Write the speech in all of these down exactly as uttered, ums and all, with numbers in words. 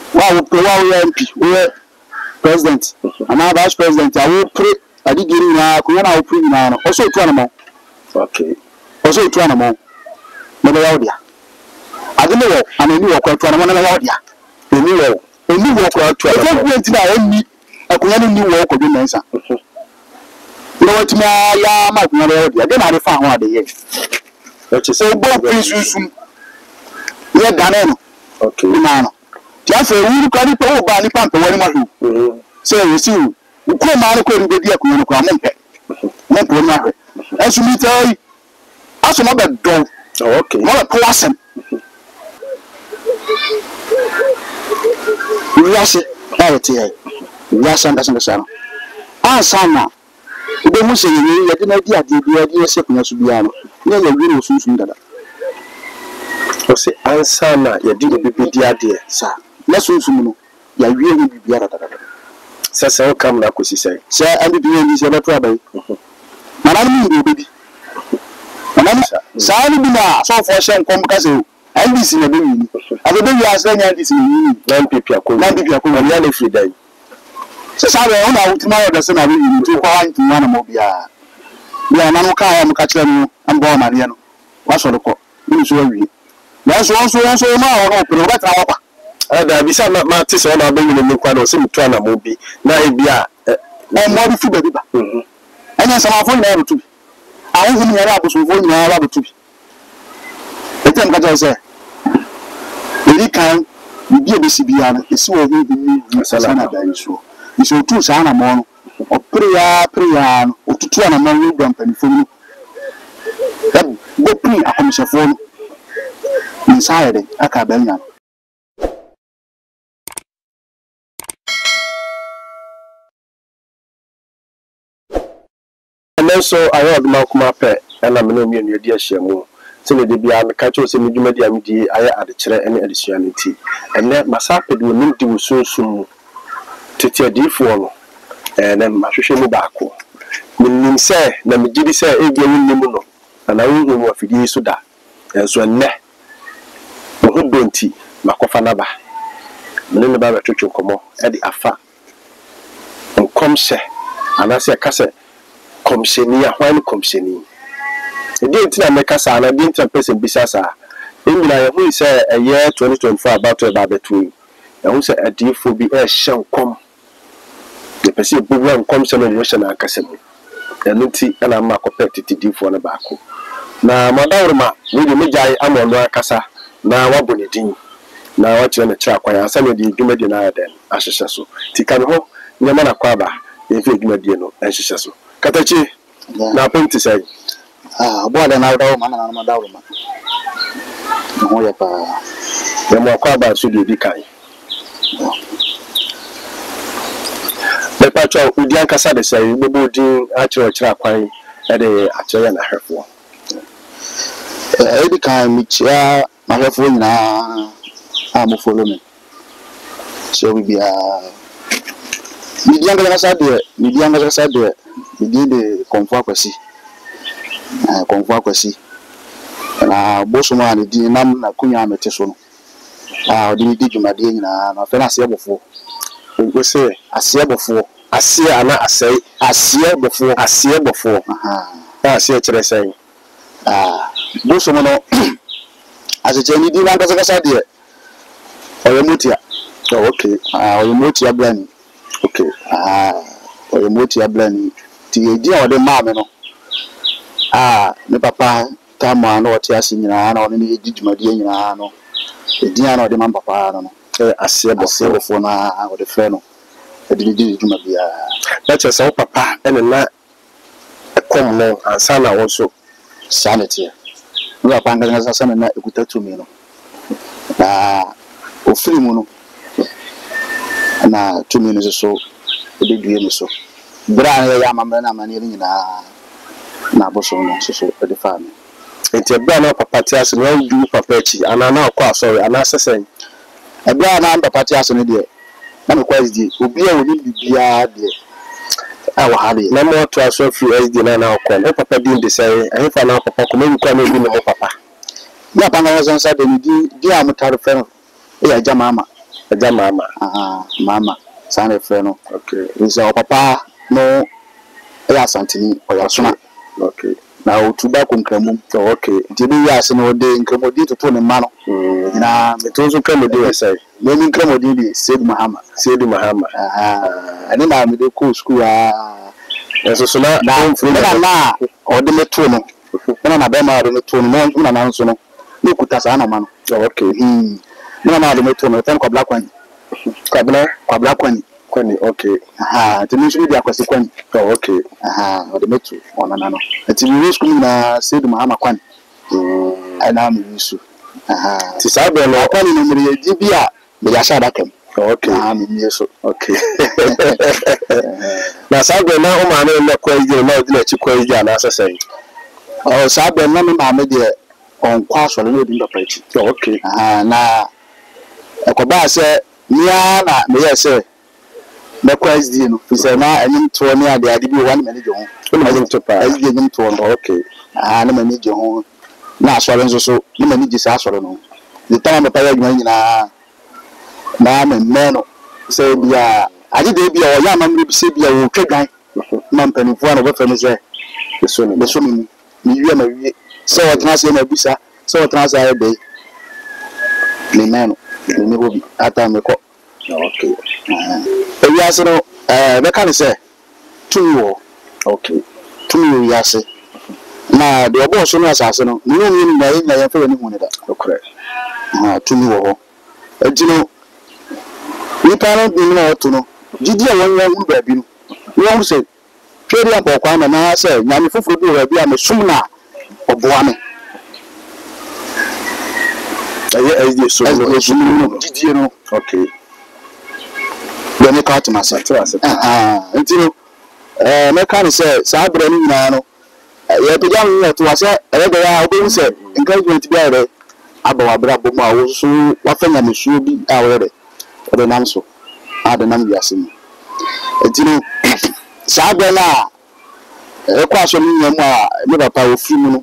Wow, wow, M P, we president, and our vice president. I will pray. I did get in now. Kuna na upri na. Also two animal. Okay. Also two animal. Never out there. I don't know. I mean, you are two animal never out there. You know, you know what two animal. I don't wait till I only. I couldn't new work of the mensa. You know what me? I am not out there. Then I found one day. That is so. Both please soon. Yeah, Daniel. Okay. Man. Just a little carry power by the pump. What am I? Say, you see, you come out of the idea. You come on. Not one matter. As you meet, I ask another dog. Okay. What a person. Yes, right. Yes, and doesn't sound. Ah, Sana. The Muslim, you didn't idea the idea second as we are. Never really soon that. I say, Ansana, you didn't be dear, dear, sir. Let's soon. You really be better. Sasa come na kusisa. Sir, and be doing this other trouble. Madam, baby. Madam, Sally Bina, so for some comcasso, and this in a baby. I will be as long as this in nine people are nine people are coming every day. So, sorry, I want tomorrow the son of you to point to one of your. We are not going to catch them and born Mariano. What's all the call? That's also also now open what our. Ada bisa na matis ona be ni kwa no sim to na mo bi na e bia e mo bi fu baby ba mhm anya sama fo na rutu awu hu ni ara abuso fo ni ara rutu etem ka je eri kan bi e be si bia na esi wo hu bi ni sala na da iso iso tu sa na mo no o prayer prayer no otutu na mo ni dom pan fo ni da bo pri akomisha fo no inside aka benya. So I heard Malcolm Pet and I'm no mere dear Shamu. Send the Bia, the catcher, send me Diamidi, I had the chair and additionality. And then Massapid will need to so soon to tear D four and then Mashushimo Bako. When say, Namidi say, a game Nimuno, and I will know what it is to that. As one ne. Who don't tea, Macofanaba. Then the Baba Church come on at the Afa. And come say, and I say, Cassette. Komsheni ya hwan komsheni e dey ntina meka sa na dey ntina person bisa sa engina ya hu say a year twenty twenty-four about about between ya hu say adifo bi e hyan kom the person bu wan kom se no mo hyan akasem ya nti ana ma copect difo na baako na madawrma we dey mejai amono akasa na wabone din na wakyere na kira kwan asa na dey dwumadi na ya den ahyehye so tikan ho nyama na kwaba ye fi dwumadi no ahyehye so Katachi, na point say. Ah, boy, na dawo man na na dawo man. No ya pa. Ya mo kwa ba su di kai. Le pa cho udi an kasa de say, bobo din a chiro chira kwan e de a chire na herfo. Eh, e di kai mi chia ma herfo nyina a mo follow me. So we be a mi di an kasa de, mi di an kasa de. We did the comfort kwesi. Ah, comfort kwesi. Na boso ma ni di nam na kunya amete so no. Ah, odi di dwumade nyina na fe na ase bofo. We say ase bofo, ase ana ase, ase bofo, ase bofo. Aha. Ah, ase kire sen. Ah, boso mo no. Ase che ni di na kasa kasa de. Oyo mutia. Oh, okay. Ah, oyo mutia blani. Okay. Ah, oyo mutia blani. Ti edi a ode maame no ah me papa tama na ote ase nyina na one ne edi dwumade nyina no edi a na ode mam papa no no eh ase bofo na ode fe no edi di dwumade a na chese wo papa ene na ekom no ansa na wo so sanity no papa nganga sasa na ekuta tumi no na ofiri mu no na tumi no so ede due no so Bra ya mama na mani nyina na boso no so so de fa me enti bra na papa ti ase no du papa chi ana na akwa sorry ana sesen e bra na papa ti ase no de na me kwa di obi a woni bibia de a wa hade na mo to aso free S D na na akwa na papa din de say e fa na papa ko me kwa na bi no papa ya pa na so sa de di di am tar fe no e ya jama ama Aja mama. Aha, mama. Sana efre no. Okay. Nse o papa no ya santini o ya sona. Okay. Na otuba ko nkramu. Okay. Nti bi ya se no de nkramodi toto ne ma no. Na metonzo nkramodi we sai. Me ni nkramodi bi Said Muhammad. Said Muhammad. Aha. Ani na me de ko school ah. Eso so na na na o de meto no. Na na be ma de meto no na na nso no. Ni kuta sa na ma no. Okay. Hmm. Na na de meto no tan kwa black one. Kwabla Kwa black one. kwani okay. Aha, tini nso bi akwasi kwani. Oh okay. Aha, o de meto ona na no. Ati mi school na Said Muhammad kwani. Mm. Ai na mi nso. Aha. Ti sa be no kwani no mi di bi a me ya sha dakam. Okay. Ah, mi mi so. Okay. Na sa be na o ma na na kwa ije na o di na chi kwa ije na asasai. Oh, sa be na mi ma me de on kwa so le di ndapa chi. Okay. Aha, na ekoba se nia na me yese me kwa S D no fi se na enim to ni ade ade bi one manage ho. O ma nim to pa. S D enim to no. Okay. Ah, na manage ho. Na asore nso so, ni manage sa asore no. The time me pa ya dwuma nyina na me me no se bia ade de bia o ya mamre bi se bia wo twadwan. Na mpanifo na be fa no se Eso ni. Beso mi mi wie ma wie. So o tena se na busa, so o tena se aye dey. Ni meno, ni me hobi ata me ko. Okay. E wi ase no eh be kan se tumi wo. Okay. Tumi wo yase. Na de obo so no asase no, ni no ni na yin na yin fa ni hu ne da. Okay. Ah tumi wo ho. Ejino ni pa bi na oto no. Gidi a won wan hu ba bi no. Won se twere akọ kwa na na se nyame foforo bi wa bi a mesum na oboa me. Aye aye so no gidi no. Okay. Then you cut myself. Ah, until eh me kan say sa abra ni nyina no. Ye pe jam no to wase e be ya obo say encouragement bi are abawa bra bo mu a wo so wa fanya mesuo bi a wo re. O de nam so. A de nam biase ni. Until sa abra na e kwa so ni nyam a me papa wo fi mu no.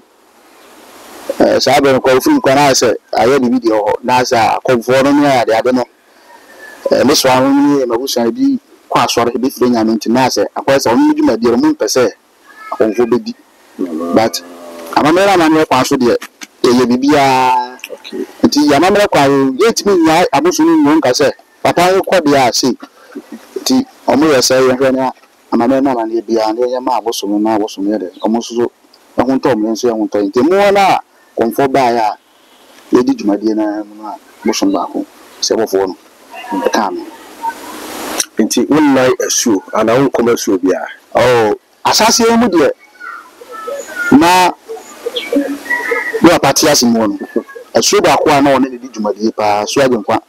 Eh sa abra ko fi mu kwa na say aye ni video ho na sa konfo no ni ade ade no. Eh me so ahun ni mabusan bi kwa asore bi fire nyame ntinase akwese onu djuma di ro mu pese akonfo bedi but amamera na me kwa so de eye bibia okay nti amamera kwa yetimi nya abusunu nwo nka se papa ko de a se nti omo yese ye hwe na amamera na na bia na ye ma abusunu na abusunu de omo so ehun to mo nso ehun to nti mo na konfo ba ya yedi djuma di na mu abusunu ba ko se bofo no Come. Inti unai esu ana unkoma esu bia. Oh, asase mu de na yo party asimu no. Esu ba ko ana one ne di djumadi pa so agenkwa.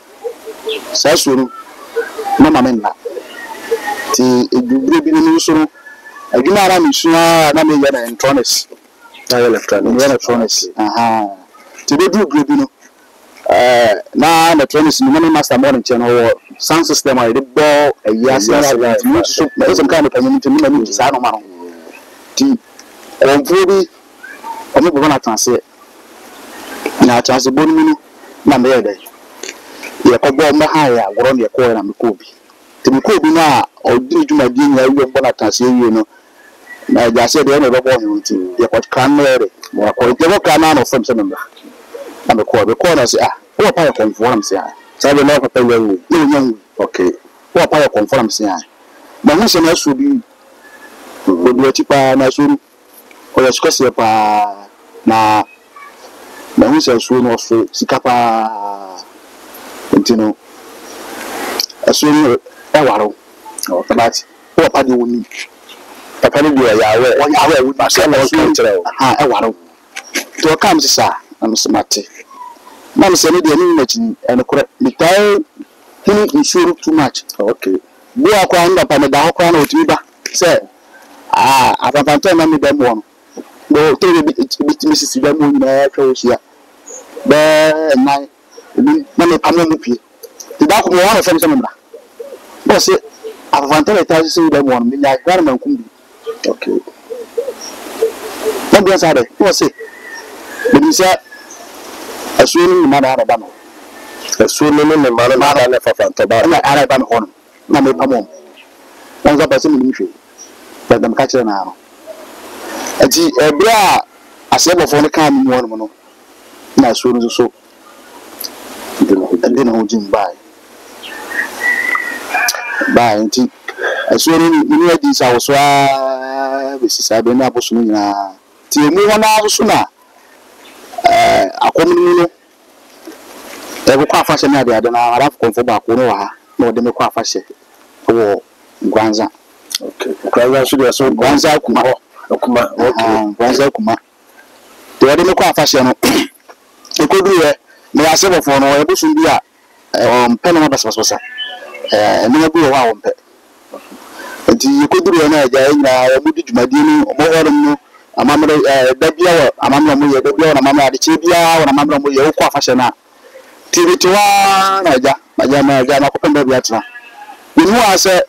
Sa so no na mama nna. Ti edubure bi no so no. Adwuma ara mi sua na me ye na electronics. Na electronics. Electronics. Aha. Ti be du bi no. Eh na electronics ni money master morning channel sound system I did ball a year since you so some kind of community ni mani sa no ma no ti onfo bi omo bo na transe na transe bonu mi na me yede ye ko bo mo ha ya goro ne ko na me ko bi ti me ko bi na odi djuma di nya wi bo na transe wi no na ja se de no bo bo mi ti ye ko kan mere mo ko je mo kan na no fam se me na me ko be ko na se ah wo pa ya conform se ah sabe na papa nyangu ni nyangu okay wo pa ya conform se ah ma hu se na so bi o do ti pa na so o ya sika se pa na ma hu se so no so sika pa ntino aso ni e waro o tabati wo pa di woni papa ni bia ya we wo ya we wo ba se na so kire o ha e waro to kam se sa na msmate na mse ni de ni nachi en kore mitai hini insure too much okay bo akwa nda pa me da akwa na otimi ba se ah apapanto na me dem won bo to be bitimi sisi dem won na twa ohia be nai na me pa me pie ti da ko mo wan fam se me bra bo se apapanto le ta sisi dem won me nya gar man kum bi okay na bi sa de bo se bi se aso ni ma da ba no so no no me ma no ma na fa fa to ba na ara ba me hono na me pamom won za ba se me nhwe ba dam ka kire na no ati ebra asebofo no kan mu hono no na so no so ande na ho jim bai bai nti so no ni adi sa wo so a be sisa be na boso nyina ti emu hono so na eh akomu no ebe kwa afashe na dia na arafu konfo ba ko no ha na ode me kwa afashe wo Gwanza. Okay. Gwanza so dia so Gwanza kuma kuma okay Gwanza kuma to ode me kwa afashe no ekodu ye me asebo fo no ebe so bia um pele na basa basa eh me na bi wo ha wo mpe enti ekodu ye na ja nyina ya mudi dwumadi ni mo horo no amamre eh da bia wo amamre mo ye da bia wo na amamre ade che bia wo na amamre mo ye wo kwa afashe na tibitiwa na ja maja na ja na kopemba bia tena bimu ase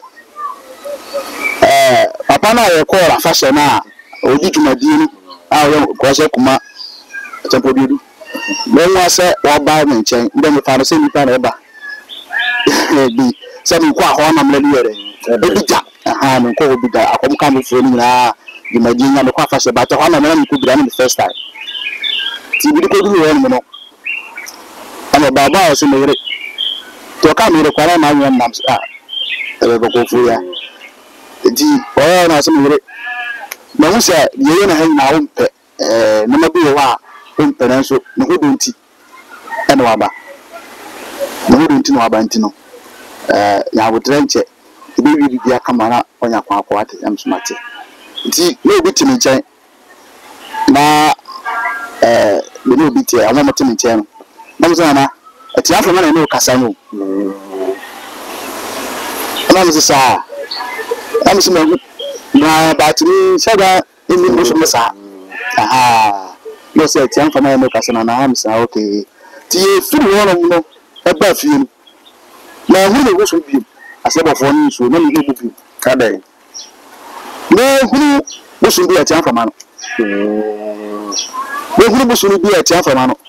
eh papa na ye ko ra fashion na oji tumadi ni a wo ko se kuma tempo bidu mo ase wo ba me nchen nde me fa se nipa na eba bi se mi kwa ho na mle liere ebi ja aha me ko bi da akom ka mo fo ni na di majinya me kwa fashion ba to ho na me ko bi na the first time tibidi ko du wo ni no ana baba o se mere to ka mere kwara na nwa nam ah e go ko fu ya di o na se mere na hu se ye na han na wo pe eh na mabi wo a wo pe na so na ho do nti ana wa ba na ho do nti na wa ba nti no eh ya wo trenche ibe wi bi aka mara onya kwa kwa ate am smart nti na obi timi nchen na eh me no obi tie awon mo timi nchen namzana ati afọ mana no kasa no namze sa namze na na batini saga imi musu masa aha no se ati afọ mana no kasa na na amsa okay ti e firi wono no e ba fie na hu ne woso bi asebofo ni so na mi hebu bi kada na hu woso bi ati afọ mana na hu woso bi ati afọ mana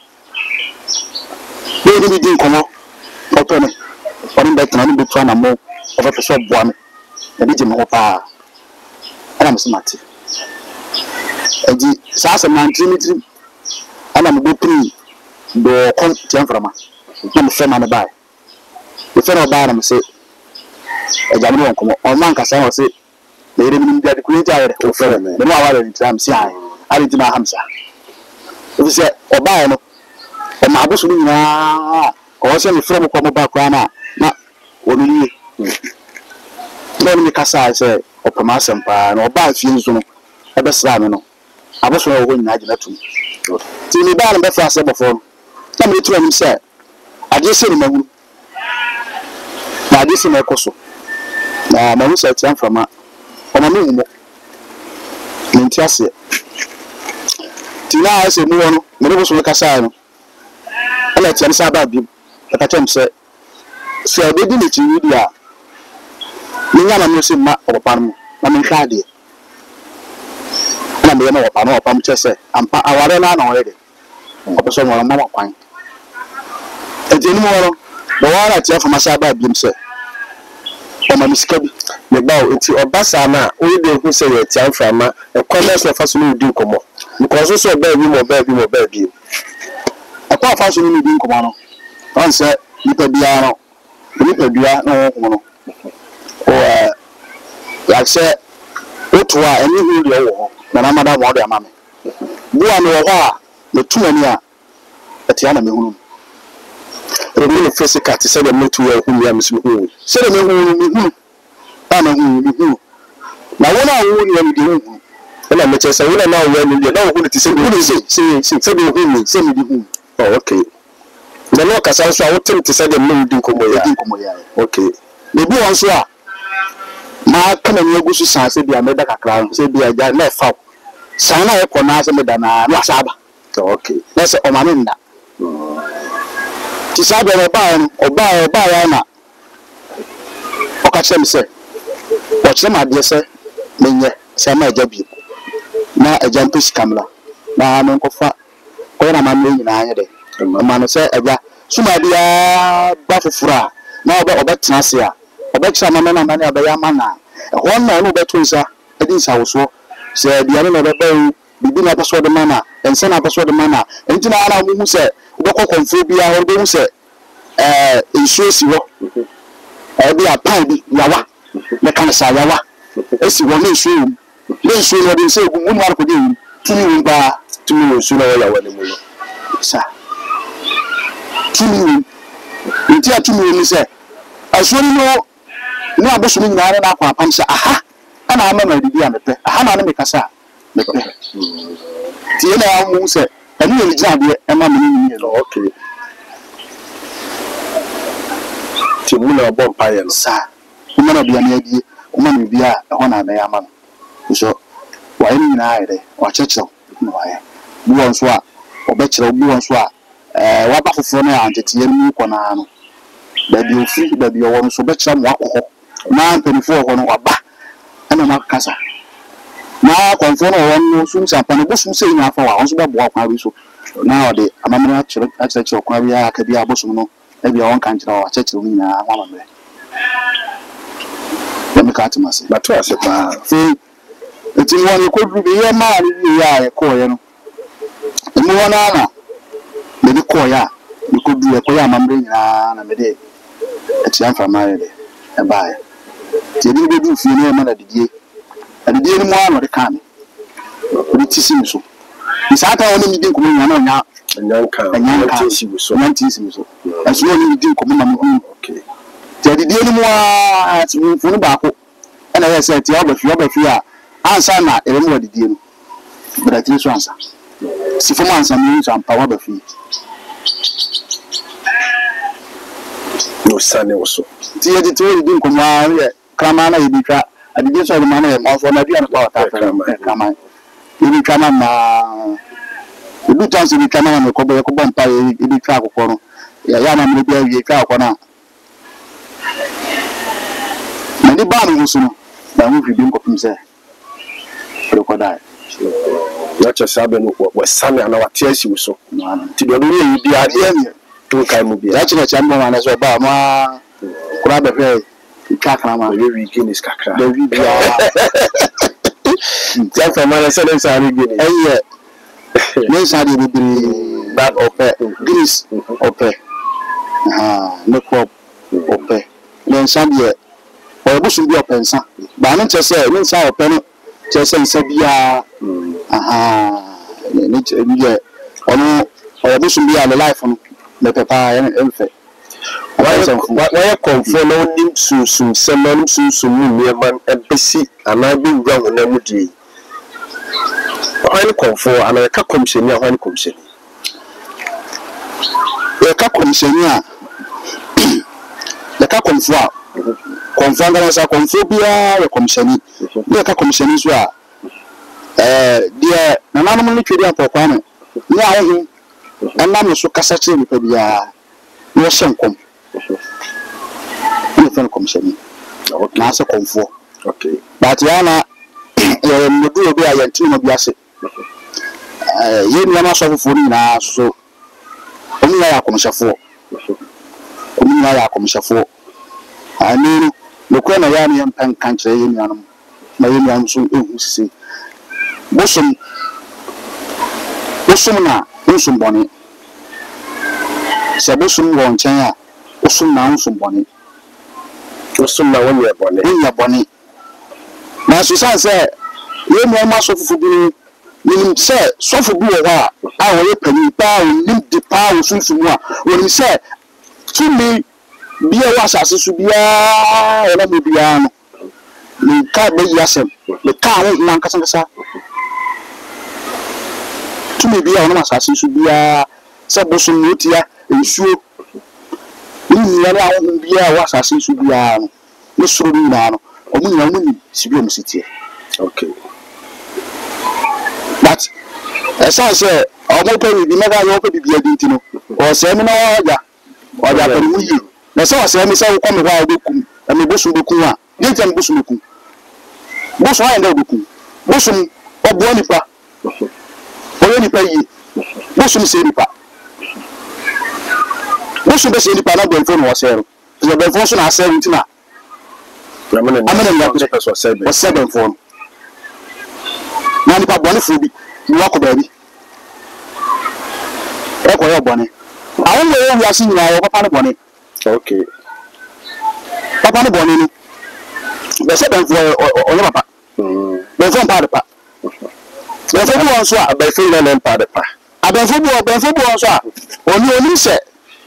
we ni din komo oto me oni be tan ni be twa na mo o fe so boa me e bi je me ho pa ana me smart eji sa sa man trimitri ana me go pri do kon tian frama na me fe ma ne ba e fe no ba na me se e ja me won komo o man ka sa o se me ire mi bi ade ku ni ja ire o fe me no aware ni tram si ai ari ti na hamsa o se o ba no o ma abusu ni na o se ni from ko mo ba kwa na na onuni no ni kasa se o pama sempa na o ba fie nso no e be sra me no abusu o ho nyina agina tum ti ni ba na be fa se bofo na me tu anim se ade se ni mawu na ade se na ekoso na mawu se tian frama o ma me mo ni ntiase ti na se mu no me bo so kasa no ala tiam sa ba bi ka tem se se obi ni chi video ni nya na me se ma opan mu na me hwa de na me na opan opan che se ampa aware na na ore de opeso mo ma kwan e je ni mo ro bo wara ti afa ma sa ba bi se o ma misika bi me ba o ti obasa na o de hu se ye ti afa ma e commerce na fa so ni di komo because so ba bi mo ba bi mo ba bi akwa fashion ni bi nkomo no on se nipa bia no nipa bia no ho no o eh like say otwa eni hu ri wo na na mada mo do amame bua no ho a me tu ani a etia na me hunu rebi no physical ti se de metu ya hu ya misu hu se de me hu me hu ba na hu me hu na wona hu ni ya de hu na me che se wona na hu ya ni de na hu ti se hu se se se de hu ni se mi de hu. Oh, okay. The no kasa so awotem te say dem no din komo ya. Din komo ya. Okay. Me bi won so a ma kana ni agusu san se bia me da kakra se bia ja na fa. San na e ko na se me da na na saba. Okay. Na se o ma me nda. Ti saba no ba no, o ba o ba ya na. O ka chem se. O chem ade se menye se ma ja bi. Na e jam pis kamla. Na no ko fa ko na ma me nyina anye de ma no se eja suma dia ba fofura na oba obetena se a obekira mama na mama abeya mana ho na no beto nsa edi nsa woso se bia no bebe bibi na paso de mama ense na paso de mama enti na ana mu se obekọ konfo bia ho be hu se eh nsuo si ho eh bia pan bi yawa me kan sa yawa esi wo me nsuo me nsuo no de nse egu mu no ko de tumi wu ba tumi wu nsuo na yawa ne mu no sa tumi nti atumi ni se aso ni no ni aboso ni nyare na akwa pam se aha ana ama ma didi amepe aha na na me kasa mepe ti na amu se ani ni gina de e ma me ni ni no okay ti mu na bo mpa ye no sa kuma na bia na adi kuma na bia e ho na na ya ma no so wa ni na ayre wa checho no wa ye bu won so a obekire bu won so a eh wa ba foforo na antete yeri mu kona no da bi ofi da bi owo so bekira mo akọ na mpanifo ho no waba ana makasa na konfo no won no sun sampa no bosum sei na afa wa won so be bo akwa bi so na ode amamra akire akire akire kwa bi aka bi abosum no e bi won kan kire wa akire ni na wa mamre dem ka atimase bato ase pa fi eti won ko du bi ye ma ni ya e ko ye no emu won na me de ko ya me ko du e ko ya mamre nyina na me de eti amfa mare de e bae ti bi be du fi ni e ma na didie adidie ni mo ano de kan ni tisi mi so isata woni mi din ko mo nyana nya nyanka nyanka tisi mi so nyanka tisi mi so aso woni mi din ko mo na mo okay ti adidie ni mo a ti mi fu ni ba ko ana ye se ti oba fi oba fi a ansa na e mo adidie no bra ti so ansa si fo ansa mi so ampa oba fi no sane oso ti e ti woni din ko mo a ye krama na ibika adije so ma na e mo so na bia no pa ta krama ibi krama ma ibi chance ibi krama na ko bo ko bon pa ibi kra akoko no ya ya na me bia wi kra akoko na na ni ba no so no na mu fi bi ko pimse ko dai ya cha sabe no wa sane na wa tiasi so ti do ni bi ade ni to kai mu bia ya chi na cha mo na so ba ma kura be fe kakra ma we we Guinness kakra the we bia ya fa ma na se den sa ri Guinness eh ne sa di bibiri bag ope Guinness ope ah ne ko ope ne sa die o bu su bi ope nsa ba no che se ne sa ope no che se nsa bia aha ne ne ye ono o bu su bia le life no me papa ya enfe why confirm no nim sunsun semanum sunsun mu neman ebesi anabi ngwa hona mudie why confirm ana ka komsheni why komsheni e ka komsheni a le ka confirm confirm ga sa confirm bia e komsheni le ka komsheni so a eh dia nananum no twedi apokwa no ni ahu anam so kasa kire ni pa bia no shenkom ni fen komsheni okay na se komfo okay but yana eh mudu obi ayanti no biase eh ye ni na so fofo ni na so omi ya komshafo omi ya komshafo ani no ko na ya ni empan kanche ye ni anum na ye ni anso ehu sisi bosum bosum na bosum boni se bosum won chen a bosum na bosum boni bosum na won ye boni ye boni na so san se ye mo ma so fufu bi ni se so fufu bi wo ha a wo ye pani pa o ni di pa o sunsun a wo ni se tu mi bia wa asase su bia e na mi bia no ni ka be yasem ni ka wo na nkasa nkasa tu mi bia no asase su bia se bosum no tia ensuo ni ni na wo bia wa asase su bia no ni suru ni na no o mu nyina mu ni sibi o msitie okay but esa se o mo pe bi mega yo pe bibia di ntino o se mi na oja oja pe mu yi na se o se mi se wo ko me wa obekum e me bosu bekum a ni ntem bosu bekum bosu wa nda obekum bosu obo nipa o yo nipa yi bosu se nipa What should be said the panel phone was there? The phone has seventeen. I'm going to seven seven phone. Now, if I bonnet for you, walk baby. Echo your bonnet. I only know we are seeing our papa bonnet. Okay. Papa bonnet. The seven for your papa. The phone part of papa. The phone was a by phone and part of papa. I been football, been football, sir. Only only said.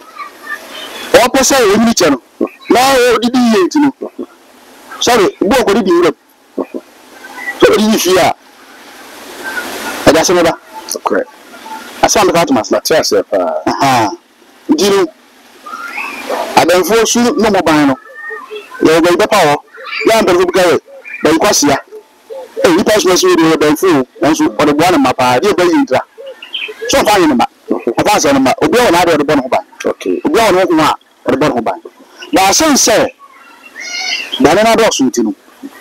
What per se in channel. Now, did you eat me? Sorry, what would it be? So, did you hear? And that's another. Correct. I saw the Catamas, not yourself. Ah, do you? I don't force you no more bino. You're going to power. Young people, but because ya. Hey, you pass me through the fool, and so for the one of my party, you're so far in the map. I pass on the map. Obi on the bottom of okay. Obi on the bottom of the now, some say, Banana dogs with you.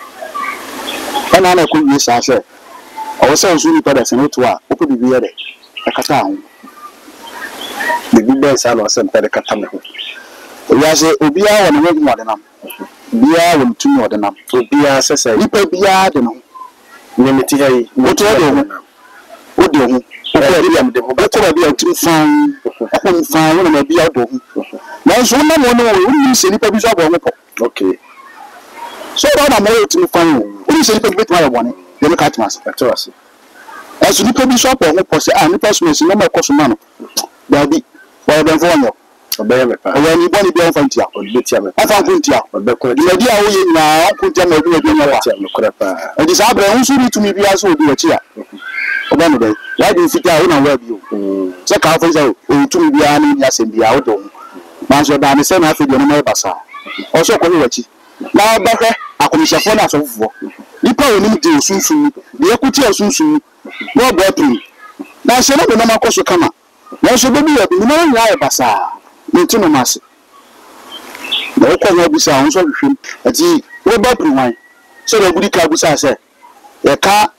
And I could use, I said, I was so soon better than to open the beer. A catan. The good boys are not sent by the catan. We are say, Obia and one more than them. Beer and two more than them. Obia says, we pay beer, you know. Limited, what do you What do you better be a true fan, a fan, and a beer dog. Now, so no one knows any purpose of one. Okay. So, I'm more to find what is a little bit my one. Then look at us. As you can be shop or posse, and the person is no more cost of money. Baby, for them for you. Obey me. When you want to be on Fantia, or Bitia, I found Puntia, or the idea we now put them over the and this other also need to me be also do a chair. Obama, why do you sit down and web you? Check out for you to be an yes and be out of Master Dan the same half of your neighbors. Also, Koniwachi. Now, Baka, I can share for us of war. You probably need to soon, the equity of soon, no better. Now, she never know my course will come up. Now, she will be a no lie, Bassa. Into mass. No call be sounds of him at the what wine. So the good cabusa said, the car.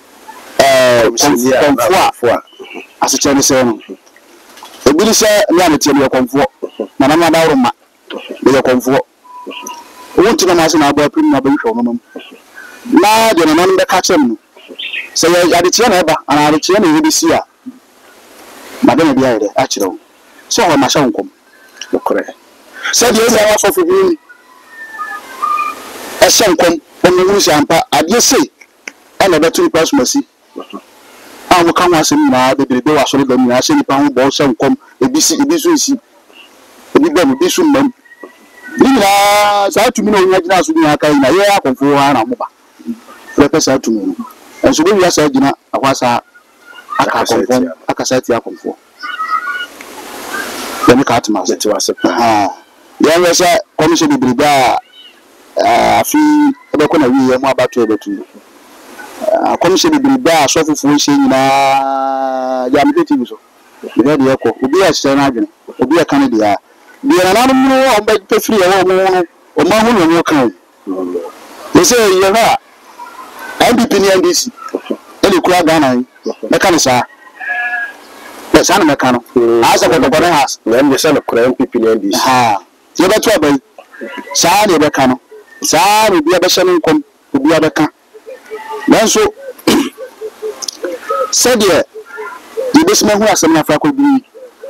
Uh, as a Chinese saying, a Billy say, reality of your comfort, Madame Daruma, with your comfort. Want to the mass in our boy, pretty noble from them. Now, the man the catch him. So I had the chain ever, and I had the chain in the sea. Madame Biade, actually. So I must come. Correct. Said the other half of you. A son come when you lose your I just say, and a better person mercy. I will come as him now, the baby was already done. I say, pound balls and come a B C, a B C, a big baby, be soon. Nina, so to me, no, you have to be a kind of year from four and a mobile. Represent to me. And so we are said, I was a cassette from four. Then the cat must to us. Ah, there was a commission to be there. I feel about when we are more about to able to. A commission to be there, so for saying, Yam Hitting. The lady echo will be a stand, will be a Canada. Be an animal or make free or more or more will come. They say, you know, I'm between N D C. Any crowd down, Mechanica. The son of Mecano. As of the body house, when the son of Cram people in this. Ah, you better trouble. Sad, you becano. Sad will be a better come to be a better. Then so said, yeah, the best man who has some Africa could be.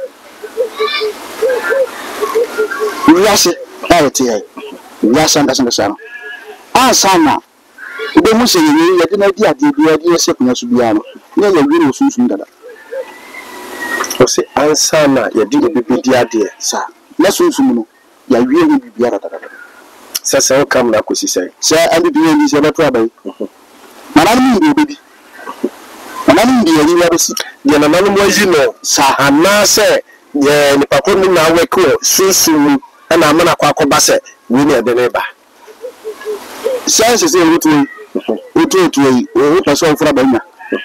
Rush it, Rush and doesn't sound. Ah, Sana. The Muslim, you didn't idea the idea second as to be on. No, you're really soon that. So say, Ansana, you didn't be the idea, sir. Let's soon know. You really be the other. Sir, come like we say. Sir, I'm doing this other trouble. Madame, baby. Madame, you never see. The man was, you know, sir, and now say, yeah, the papa now wake soon soon. And I'm not quite a basse, we near the neighbor. Science is a little, little to a person for a banner.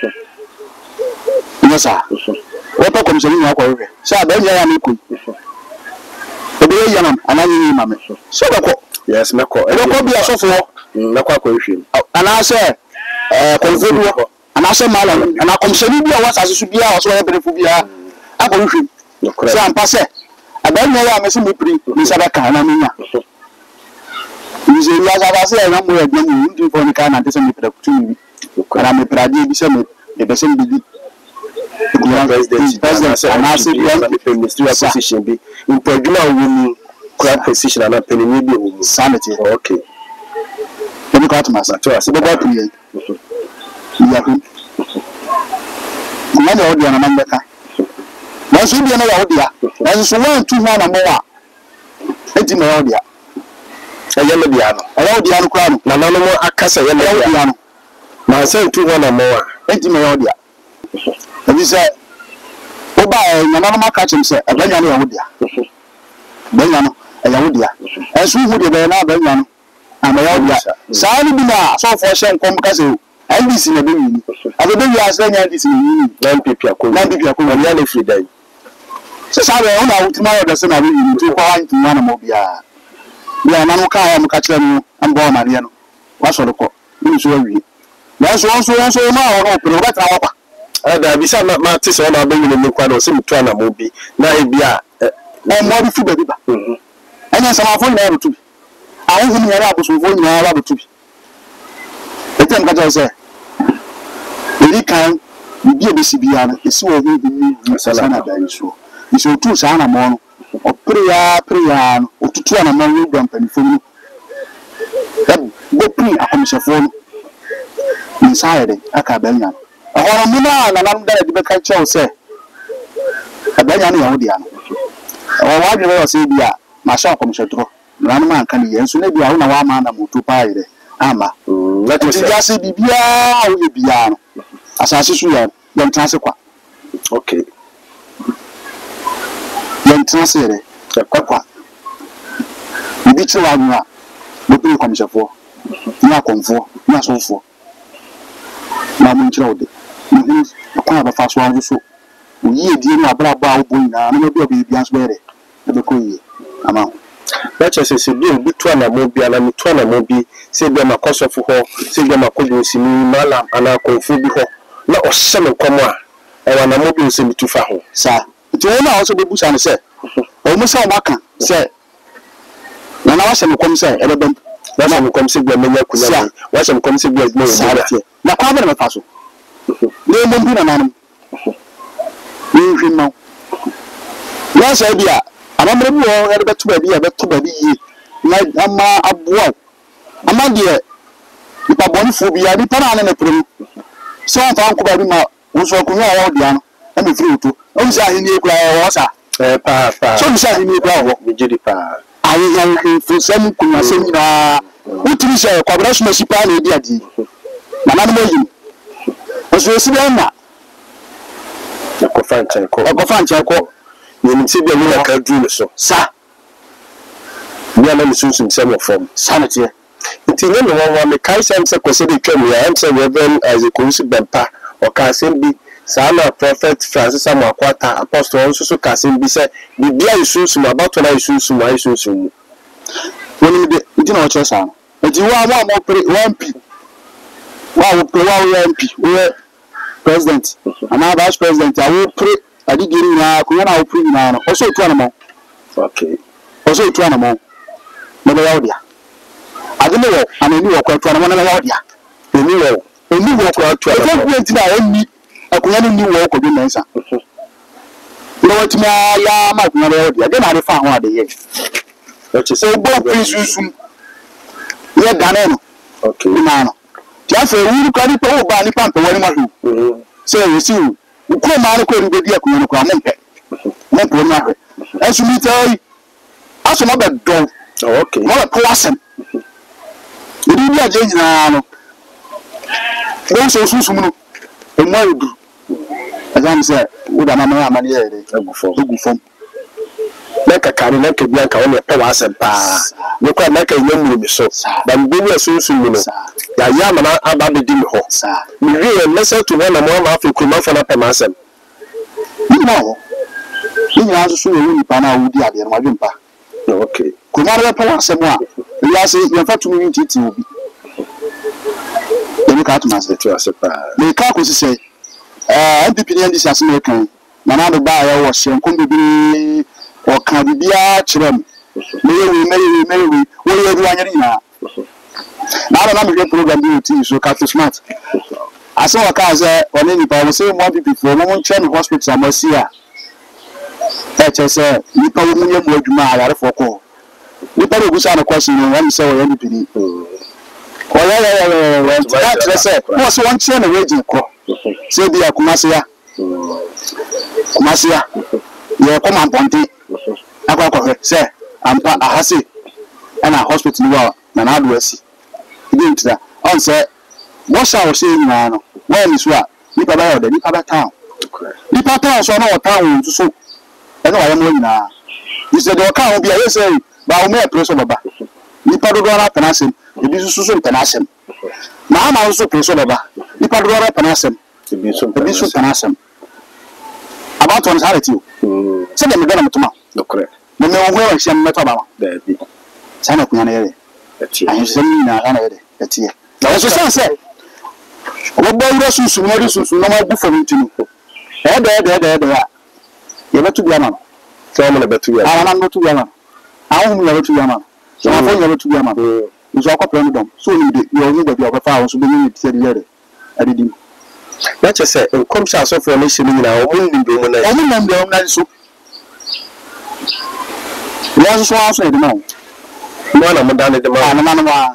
Yes, sir. What comes in your career? Sir, then you are equal. The way young, and I need mammy. So, yes, Mako, and I will be a software, no question. And I say, uh, and I say, Malam, and I come to you once as you should be also able to be a I will. So I'm passé. I abanya ya me se me pri me sabaka na menya nje ya za se na mo ya gbe mu ndi fo ni ka na te se me pra kutu mi ara me pra di bi se me e be se me bi president president na se bi ministerial position bi in perdula wo ni crowd position na penini bi wo sanity okay emi ka to masa to ase be ba pri ya ku na ya odi na mambeka na so bi na ya odi ya na so one two na mo wa enti na ya odi ya aya le bia no aya odi ya no kra no na na no akasa ya le bia no na se two na mo wa enti na ya odi ya ebi se oba na na ma ka chim se abanya no ya odi ya banya no aya odi ya enso hu de be na banya no ama ya odi ya sa ni bi na so fo hye nkom ka se N D C na be ni ado be ya se nya N D C ni na N P P akọ na N P P akọ na na free dai se sa be ona utima yo da se na be ni to kwa anti na na mo bia bia na no ka ya mo ka kire no ambo ma ne no wa so ko ni so awie na so so so ma o no pro ba tra wa kwa ada bi sa ma ti se na be ni ni kwa no se mi to na mo bi na e bia na mo bi fu ba bi ba mhm anya sama fo na rutu awon hu ni ara abuso fo ni ara rutu bi etem ka je se Eli kan bibi e besi bia na esi wo hu bi ni sala na da iso iso tu sa na mo no o priya priya no otutu na mo wi dom panifo no da go pri akomsefo no ni sa yede aka banya ahoro mu na na nam da de be ka chew se abanya no ya wo dia no o wa dwe wo se bia ma sha akomsetro na no man kan ye nso na bia wo na wa ma na moto pa yede ama let me say bibia wo bia no asase su ya yan transe kwa okay yan transe re kwa kwa bibi chi wa nwa bo pe komishafo ni akonfo ni asonfo na mo nchira ode ni kwa ba fa so anwo so oyi edi ni abra ba wo boyi na na bi obi bia so bere e be ko yi ama let's say se bi obi to na mo bia na mi to na mo bi se bi ma kosofo ho se bi ma kodo si mi mala ana konfo bi ho na o seme komo a e wa na mo bi se mi tu fa ho sa ti wo na o so be busa ne se o mo sa o maka se na na wa seme kom se e be bem wa seme kom se bi menya kunya wa seme kom se bi mo mo na kwa be na fa so ne mo bi na na no ni hwi ma ya se bia amamre bi wo ya be to ba bi ya be to ba bi yi na ama aboa ama de ipa bonfo bi ya bi para na na prum so fa nko ba bi ma wo so ko ya wo dia no e me firi to o mi sa hini ekura wo sa eh pa pa so mi sa hini ekura wo mi jidi pa ayi ya fu sem ku na sem na utiri se ko bra so ma sipa na edi adi na na mo yi o so esi be na ko fa nche ko ko fa nche ko ni mi se bi na ka du so sa ni ana mi sunsun sem from sanity nti ne no wa me kai sem se ko se de twam ya em se Reverend Isaac Owusu Bempa o ka sem bi sa na Prophet Francis Amakwata apostle on so ka sem bi se bibia isunsun about na isunsun ma isunsun woni de nti na o che sa nti wa wa mo pre one p wa wo pre wa one p we president ana vice president a wo pre adigiri na ko na wo pre na no o so tu ana mo okay o so tu ana mo me be ya odia adene wo ameni wo kwa tuana na na odia eni wo eni wo kwa tuana e ko enti na eni akunya ni wo ko bi mensa no watimi ya ma kunya na odia de na de fa ho ade ye o che so bo prisusun ye dane no okay na no ti afa wuru ka ni to wo ba ni pampe wani ma hu se we si u ko ma ni ko ri be di akunya no ko amempe mo ko na he ensu mi tai aso ma be don okay mo ko asem Odi bi aje nyina no. Wo so susu mu no. E mo odu. Azam se wo da mama amane ye de agufo. Agufo. Na kakari na ke bia ka wo ne pe wa asem pa. Ne kwa na ka nyamu mi so. Ba mbi ni susu mu no. Ya ya mana aba be di mi ho. Mi wi e message to na mo ma afi kuma fa na pe ma asem. Ni mo. Ni ya susu wo ni pa na wo di ade no adwempa. Okay. Kuma re pa wa asem a ya se ya fa tumi nti ti obi emi ka tuma se tu ase pa me ka ko se eh N P P ni ndi se ase me kan na na do ba ya wo hye nkom bibiri or can be a children. Maybe, maybe, maybe, we are doing now. Now, I'm going to program you so cut smart. I saw a car on any power, say one people for one channel hospital, I must see her. H S A, you probably know what you might have for call. You probably was on a question and one say or anything. Oh, yeah, yeah, yeah, that's it. What's one channel raging call? Say, dear Kumasia. Kumasia, your command ponty. I got say, I'm a hussy and a hospital, and I'll do it. Into that. On say, what shall I say now? When is what? Nipa by the Nipa town. Nipa town, so no town to so. I know I am going now. You said, the account will be a say, but I'll make a press of a back. Nipa do not pass him, the business so pass him. Now I'm also press of a back. Nipa do not pass him, the business pass him. About one's reality. Say them again tomorrow. No correct. No, no, where I see Metaba. There be. Sana Kuyanere. I send me now. That's here. Now, as I said, what boy was so no more for me to know. There, there, there, there, there. You're not too young. So I'm not too young. I'm not too young. I'm never too young. So I'm never too young. It's all problem. So you did your neighbor, your father, so many said the I didn't. That's just say, and comes out of formation now, only doing an only number so. There's so I said, no. No, I'm done at the man.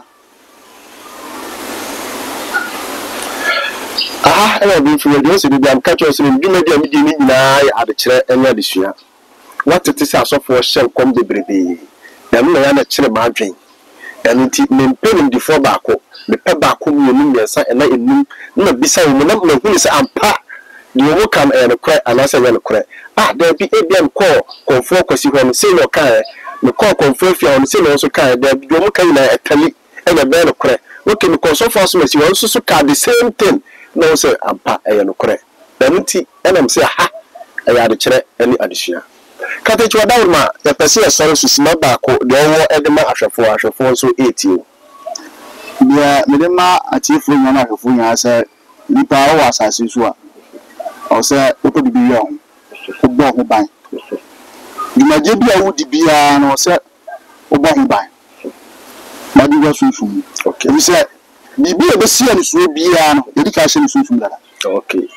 Ah, I have been for the city. I'm catching us in the media at the chair and this year. What it is also for shall come the baby. And we are a chill margin. And it maintain the four back. The pep back whom you mean, and I knew not beside me. Not who is Ampa. You will come and cry and answer when cry. Ah, there be a damn call, conform because you want to say no car. The call confirm you on say also car. There be no kind of tally and a bell of cry. What can you console for us? You also car the same thing. No, sir, I'm pa a no correct. Then, and I'm say, ha, I had a chair any addition. Cut it to a down, ma, the person sorrows to smell back, the over Edema Asha for Asha for so eight you. Yeah, Medema, a chief when I have when I said, Nipa was as usual. Or say, open be young, who bought who buy. You might be a woody be or say, who bought who buy. But you was from okay, we said. Bibi e be see am so bia no education so so dada okay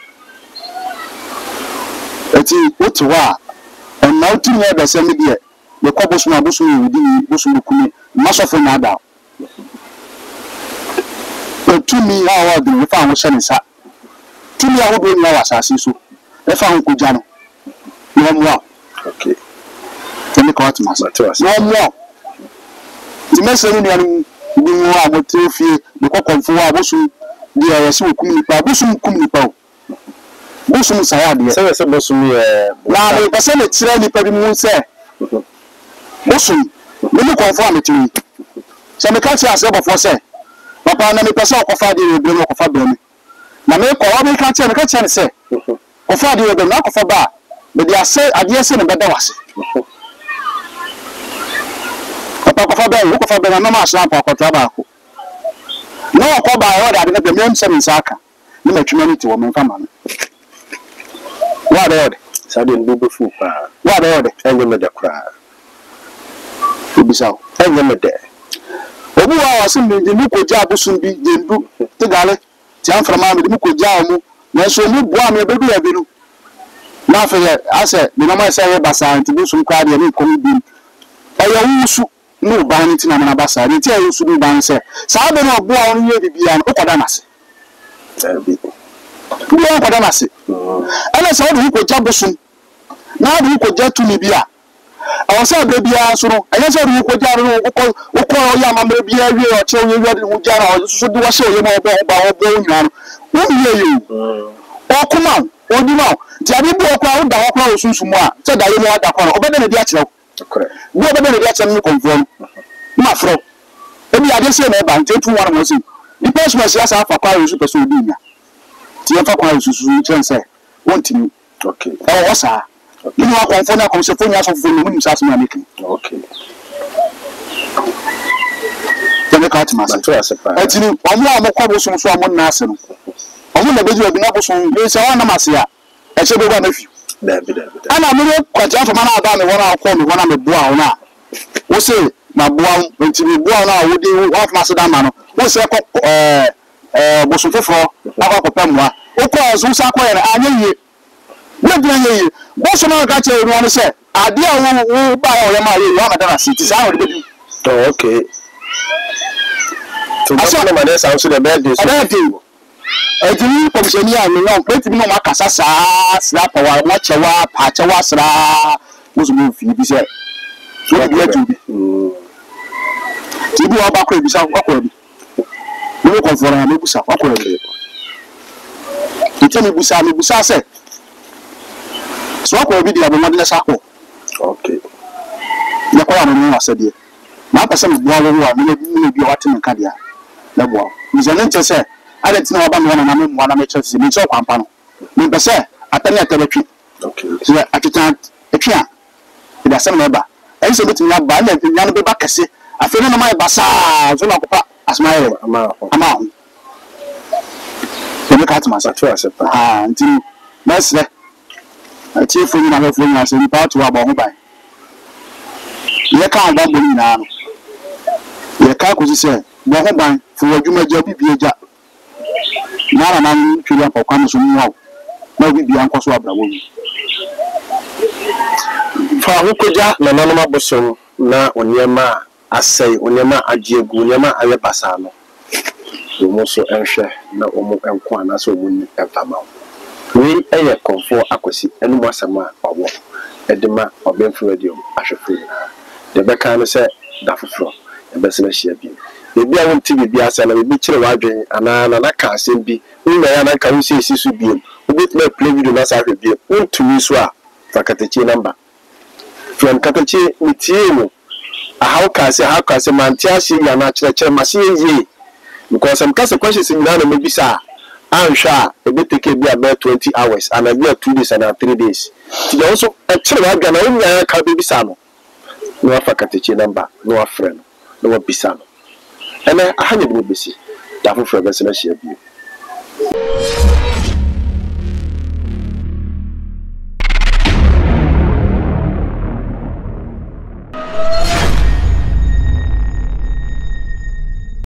eti wotu wa on now two year be say me de the couple so aboso we wudi boso kumi masofo na ada o two me ha wa de fa ho hye ne sa two me ha wo do na wa asase so e fa ho koja no no mo okay tell ko at mas no mo ti mesere ni anu bi mo abotofie be kokonfo abosu de ayese okum nipa abosu okum nipa o bosu saya de se se bosu eh na be pese le tire nipa bi mu se bosu me ni konfo ametiri se me ka ti ase bofo se papa na me pese okofa de we be no okofa be me na me ko wa me ka ti me ka ti ne se okofa de we be na okofa ba me de ase ade ase ne be da wase papa ba wo ko fa be na ma asra pa kwatra ba ko no ko ba wo da de be mem se min saka ni ma twuma ni ti wo men fa ma no wa de sa de ndu fu pa wa de de enye me de kra obisa enye me de obu wa wasim bi de mu ko ja busun bi de ndu te gale ti an frama me de mu ko ja mu na so mu bua me be du ya bi no na fa ye ase de no ma se ye basa nti busun kwa de ni ko bi ayo wusu no ban ti na na basa ni ti ayo su bi ban se sa be no bo a won ye bibia no koda na se bi bi a koda na se ana sa do ko jabosun na do ko jatu ni bia awon sa be bia so no anya sa do ko jaru no ko ko ya ma me bia wi o che wi wi de hu jara o so do wa se o ye mo bo ba o bo nyina no wo ye ye o kuma o di ma ti abi bo ko a da ko o sunsun mu a se da ye mo da ko no obede na bi a kire correct bo be be dey tell me confirm ma fro e bi ade se na ba nte two one mo se the person was just afa kwa yusu person odi nya ti afa kwa yusu su chen say want me okay e wo sa ni wa confirm na confirm fo nya so fo no mu sa so na make okay tele ka ti ma se e ti ni omo omo kwa bo so so omo na ase no omo na beji obi na bo so e se wa na ma se ya e se be gba na fi Dabi dabi. Ana mo kwaja fa mana aba me wona akọ me wona me boa wona. Wo se na boa nti me boa na wo di wo fa se da ma no. Wo se ko eh eh bosu foforo akọ ko pamwa. Wo ko azu sa ko yere anya yie. Wo di anya yie. Bosu na ka che ru no se ade a wo wo ba ya o ma yie wo ma da na city sa wo di. Oh okay. So aso na mane sa so the birthday so. Birthday. Ejini komisheni ya mi no peti mi no makasa saa sra pawa mo chewa pa chewa sra musumu fi bi se so bi atu bi ti bi wa ba ko bi sa ko ko bi mo ko fora me busa ko ko bi ti mi busa mi busa se so ko bi dia bo mo de sa ko okay ya ko anu no asade na pa se mi bo wo wa mi mi bi wa tin nka dia na bo mi ze nche se ale tina wa ba me na me mo na me chese me so kwampa no me be se atani atabetwi okay so atita etwi a e da se me ba e se betimi na ba na nya no be ba kese afi no ma ba sa so na kopa asma ye ama ama ko me ka tuma sa to asepa ah nti mesre ati fo ni na fo ni na se ni pa to wa ba ho ba ye ka ba bo ni na no ye ka ko se bo ho ban fo adwuma ja bibie ja nara na ntwi kwa kwa so nwa na bibia nko so abrawo fa hokoja na nanoma bosom na onyema asai onyema ajiegu onyema ayebasa no omo so enhwe na omo enko ana so omo ni enfama we eye konfo akosi enu asama owo edema obemfo radio ahwefu de beka no se dafofro ebesena hia bi ebi a wonti bi asa na bi kire wadwen ana na na ka asem bi nna ya na ka wo sisi so bi obetime play video na sa hwe bi untumi so a fakatachi number from katachi mitie mu a how ka se how ka se mantia shi ya na kire kire mase ye because am kase questions ni na me bi sa anhwa ebeteke bi about twenty hours and abi two days and three days ti also e kire wadwen na wo nya ka bi sa no no fakatachi number no friend no wa bisa no ene ahanye bo besi da foforo be se na hia bi